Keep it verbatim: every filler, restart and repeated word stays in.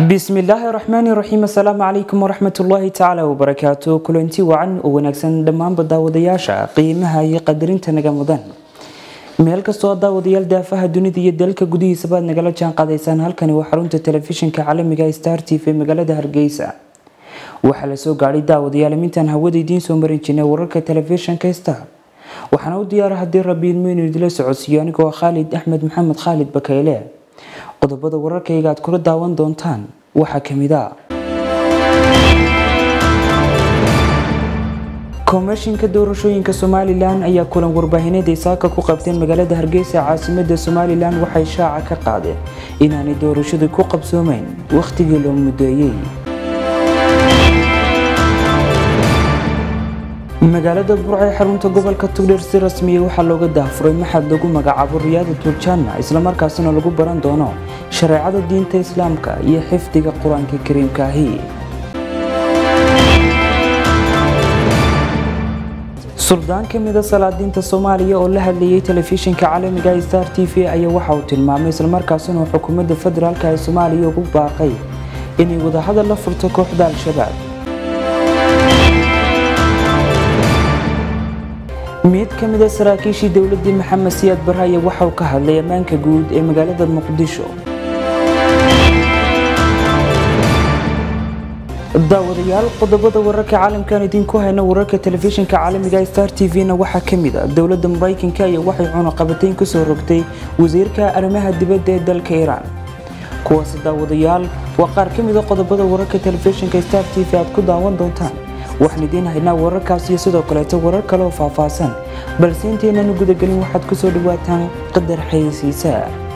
بسم الله الرحمن الرحيم. السلام عليكم ورحمة الله تعالى وبركاته. كلنتي وعن ونكسن دمان بداودياشا قيمها يقدرين تنجمدان meel kastoo daawadayaal daafaha dunida iyo dalka gudihiisa baad nagala jaan qaadaysaan. halkani waa xarunta telefishinka caalamiga Star T V magaalada Hargeysa. waxa la soo gaaray daawadayaal intaan hawada idiin soo marin jirnay wararka telefishinka Star. waxaana u diyaar haddii Rabiil Meynu idila socodsiyo anigoo Khalid Ahmed Maxamed Khalid Bakayle. qodobada wararkayga aad kula daawan doontaan waxa kamid ah komishinka doorashooyinka Somaliland ayaa kulan warbaahineed isaaka ku qabteen magaalada Hargeysa caasimadda Somaliland. waxay shaaca ka qaadeen inaanay doorashadu ku qabsoomeyn waqtigii loo mudeeyay. magaalada Burco ee xarunta gobolka Togdheer si rasmi ah waxa looga daafuray maxad lagu magacaabo Riyaadatul Janna, isla markaasna lagu baran doono shareecada diinta Islaamka iyo xifdiga Quraanka Kariimka ah. suldaan kamid ah salaadiinta Soomaaliya oo la hadlayay telefishinka caalamiga Star T V ayaa waxa uu tilmaamay isla markaasna xukuumadda federaalka ee Soomaaliya ugu baaqay inay wada hadal la furto kooxda Al-Shabaab. mid kamid ah saraakiishii dawladda Maxamed Siyaad Barre ayaa waxa uu ka hadlay ammaanka guud ee magaalada Muqdisho. daawadayaal qodobada wararka caalamkan idinku hayna wararka telefishinka caalamiga Star T V na waxa kamid ah dawladda Mareykanka ayaa waxay cunaqabateyn ku soo rogtay wasiirka arrimaha dibadda ee dalka Iran. kuwaas daawadayaal waa qaar kamid ah qodobada wararka telefishinka Star T V aad ku daawan doontaan. waxaan idin haynaa wararkaas iyo sidoo kale warar kale oo faahfaahsan balse inteenan gudagalin waxaad ku soo dhawaataan qadar xayeysiisa.